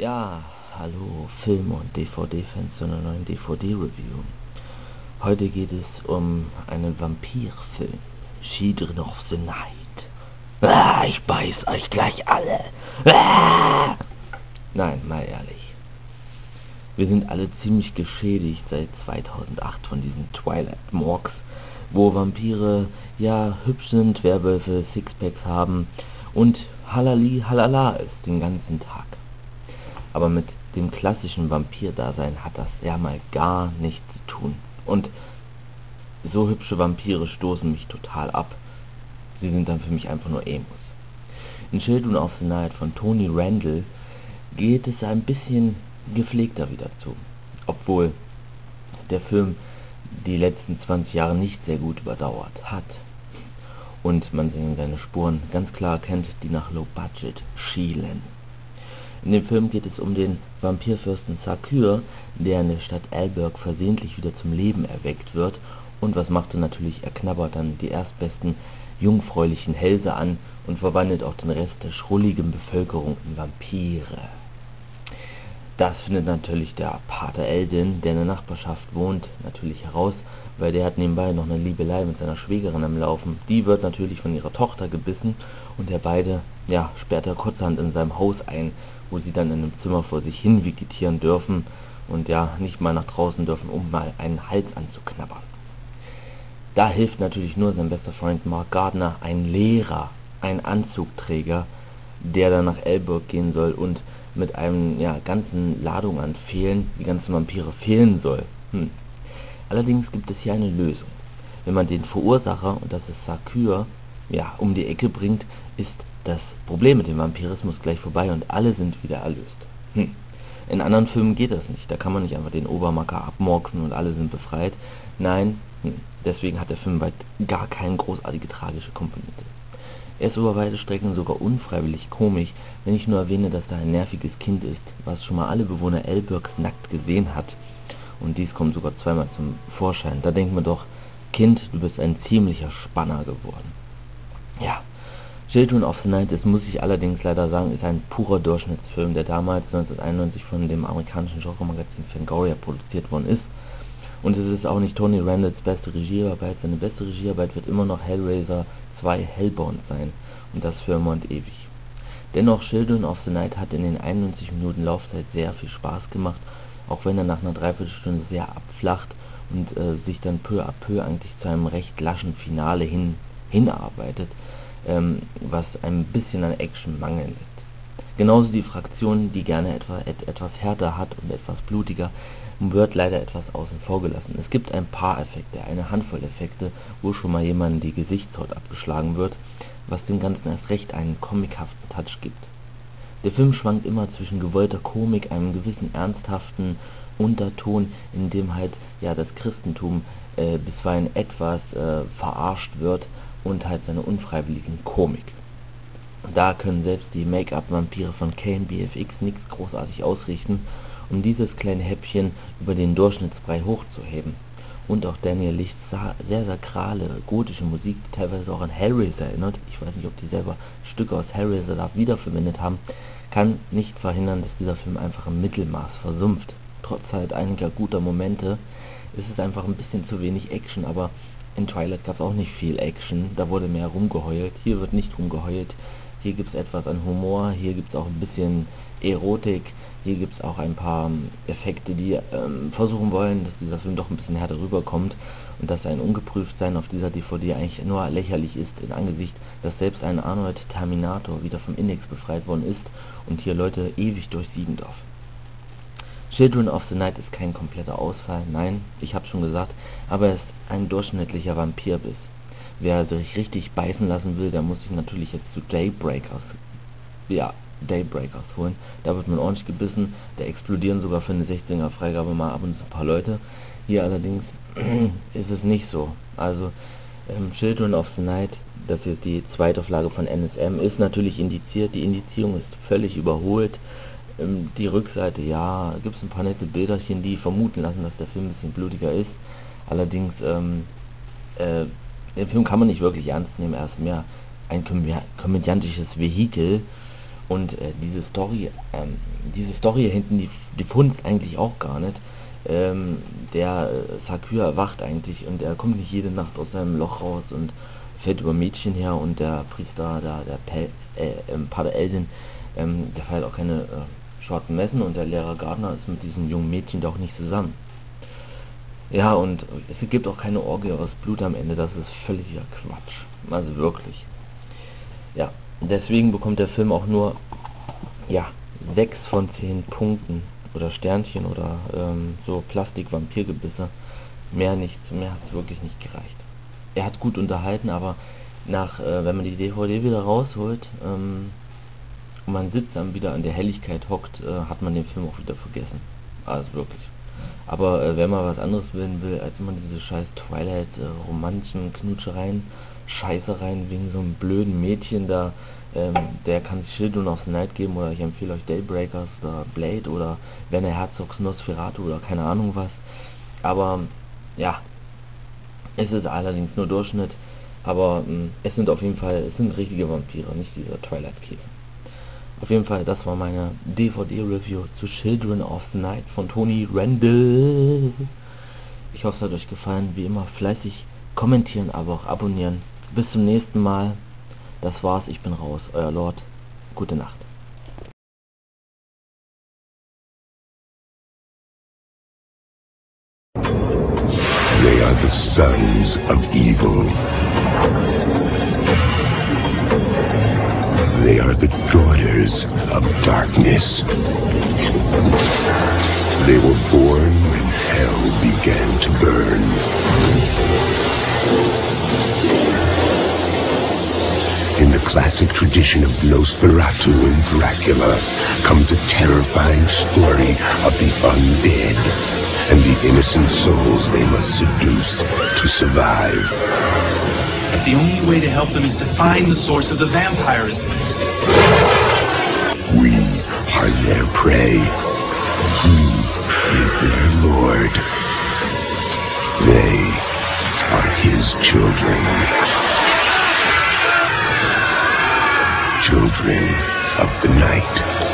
Ja, hallo Film- und DVD-Fans zu einer neuen DVD-Review. Heute geht es um einen Vampirfilm, Children of the Night. Ich beiß euch gleich alle. Nein, mal ehrlich. Wir sind alle ziemlich geschädigt seit 2008 von diesen Twilight Morgs, wo Vampire ja hübsch sind, Werwölfe Sixpacks haben und Halali Halala ist den ganzen Tag. Aber mit dem klassischen Vampir-Dasein hat das ja mal gar nichts zu tun. Und so hübsche Vampire stoßen mich total ab. Sie sind dann für mich einfach nur Emos. In Children of the Night von Tony Randall geht es ein bisschen gepflegter wieder zu. Obwohl der Film die letzten 20 Jahre nicht sehr gut überdauert hat. Und man in seine Spuren ganz klar erkennt, die nach Low Budget schielen. In dem Film geht es um den Vampirfürsten Sakyr, der in der Stadt Alberg versehentlich wieder zum Leben erweckt wird. Und was macht er natürlich? Er knabbert dann die erstbesten jungfräulichen Hälse an und verwandelt auch den Rest der schrulligen Bevölkerung in Vampire. Das findet natürlich der Pater Eldin, der in der Nachbarschaft wohnt, natürlich heraus, weil der hat nebenbei noch eine Liebelei mit seiner Schwägerin am Laufen. Die wird natürlich von ihrer Tochter gebissen und der beide, ja, sperrt er kurzerhand in seinem Haus ein, wo sie dann in einem Zimmer vor sich hin vegetieren dürfen und ja, nicht mal nach draußen dürfen, um mal einen Hals anzuknabbern. Da hilft natürlich nur sein bester Freund Mark Gardner, ein Lehrer, ein Anzugträger, der dann nach Alberg gehen soll und mit einem ganzen Ladung an Fehlen die ganzen Vampire fehlen soll. Allerdings gibt es hier eine Lösung. Wenn man den Verursacher, und das ist Sakyr, um die Ecke bringt, ist das Problem mit dem Vampirismus gleich vorbei und alle sind wieder erlöst. In anderen Filmen geht das nicht. Da kann man nicht einfach den Obermacker abmorksen und alle sind befreit. Nein, deswegen hat der Film weit gar keine großartige tragische Komponente. Er ist über weite Strecken sogar unfreiwillig komisch, wenn ich nur erwähne, dass da ein nerviges Kind ist, was schon mal alle Bewohner Albergs nackt gesehen hat. Und dies kommt sogar zweimal zum Vorschein. Da denkt man doch, Kind, du bist ein ziemlicher Spanner geworden. Ja, Children of the Night, das muss ich allerdings leider sagen, ist ein purer Durchschnittsfilm, der damals 1991 von dem amerikanischen Genre-Magazin Fangoria produziert worden ist. Und es ist auch nicht Tony Randalls beste Regiearbeit. Seine beste Regiearbeit wird immer noch Hellraiser 2 Hellbound sein. Und das für immer und ewig. Dennoch, Children of the Night hat in den 91 Minuten Laufzeit sehr viel Spaß gemacht, auch wenn er nach einer Dreiviertelstunde sehr abflacht und sich dann peu à peu eigentlich zu einem recht laschen Finale hinarbeitet, was ein bisschen an Action mangelt. Genauso die Fraktion, die gerne etwas härter hat und etwas blutiger, wird leider etwas außen vor gelassen. Es gibt ein paar Effekte, eine Handvoll Effekte, wo schon mal jemandem die Gesichtshaut abgeschlagen wird, was dem Ganzen erst recht einen comichaften Touch gibt. Der Film schwankt immer zwischen gewollter Komik, einem gewissen ernsthaften Unterton, in dem halt das Christentum bisweilen etwas verarscht wird und halt seine unfreiwilligen Komik. Da können selbst die Make-up-Vampire von KNBFX nichts großartig ausrichten, um dieses kleine Häppchen über den Durchschnittsbrei hochzuheben. Und auch Daniel Lichts sehr sakrale, gotische Musik, die teilweise auch an Hellraiser erinnert, ich weiß nicht, ob die selber Stücke aus Hellraiser da wiederverwendet haben, kann nicht verhindern, dass dieser Film einfach im Mittelmaß versumpft. Trotz halt einiger guter Momente ist es einfach ein bisschen zu wenig Action, aber in Twilight gab es auch nicht viel Action, da wurde mehr rumgeheult, hier wird nicht rumgeheult, hier gibt es etwas an Humor, hier gibt es auch ein bisschen Erotik, hier gibt es auch ein paar Effekte, die versuchen wollen, dass dieser Film doch ein bisschen härter rüberkommt und dass ein Ungeprüftsein auf dieser DVD eigentlich nur lächerlich ist, in Angesicht, dass selbst ein Arnold Terminator wieder vom Index befreit worden ist und hier Leute ewig durchsiegen darf. Children of the Night ist kein kompletter Ausfall, nein, ich habe schon gesagt, aber er ist ein durchschnittlicher Vampirbiss. Wer sich richtig beißen lassen will, der muss sich natürlich jetzt zu Daybreakers holen. Da wird man ordentlich gebissen, da explodieren sogar für eine 16er Freigabe mal ab und zu ein paar Leute. Hier allerdings ist es nicht so. Also Children of the Night, das ist die zweite Auflage von NSM, ist natürlich indiziert, die Indizierung ist völlig überholt. Die Rückseite, gibt es ein paar nette Bilderchen, die vermuten lassen, dass der Film ein bisschen blutiger ist. Allerdings, den Film kann man nicht wirklich ernst nehmen, er ist mehr ein komödiantisches Vehikel Und diese Story hinten, die funzt eigentlich auch gar nicht. Der Sakyr erwacht eigentlich und er kommt nicht jede Nacht aus seinem Loch raus und fällt über Mädchen her, und der Priester, der Pater Eldin, der feiert auch keine schwarzen Messen, und der Lehrer Gardner ist mit diesem jungen Mädchen doch nicht zusammen. Ja, und es gibt auch keine Orgie aus Blut am Ende, das ist völliger Quatsch. Also wirklich. Ja, deswegen bekommt der Film auch nur, ja, 6 von 10 Punkten oder Sternchen oder so Plastik-Vampirgebisse. Mehr nicht, mehr hat es wirklich nicht gereicht. Er hat gut unterhalten, aber wenn man die DVD wieder rausholt und man sitzt dann wieder an der Helligkeit hockt, hat man den Film auch wieder vergessen. Also wirklich. Aber wenn man was anderes will, als immer diese scheiß Twilight Romanzen, Knutschereien, Scheißereien wegen so einem blöden Mädchen da, der kann sich Children of the Night geben, oder ich empfehle euch Daybreakers oder Blade oder Werner Herzogs Nosferatu oder keine Ahnung was. Aber ja, es ist allerdings nur Durchschnitt, aber es sind auf jeden Fall, es sind richtige Vampire, nicht dieser Twilight-Käse. Auf jeden Fall, das war meine DVD-Review zu Children of the Night von Tony Randall. Ich hoffe, es hat euch gefallen. Wie immer fleißig kommentieren, aber auch abonnieren. Bis zum nächsten Mal. Das war's, ich bin raus. Euer Lord. Gute Nacht. They are the sons of evil. They are the daughters of darkness. They were born when hell began to burn. In the classic tradition of Nosferatu and Dracula comes a terrifying story of the undead and the innocent souls they must seduce to survive. But the only way to help them is to find the source of the vampirism. We are their prey. He is their lord. They are his children. Children of the night.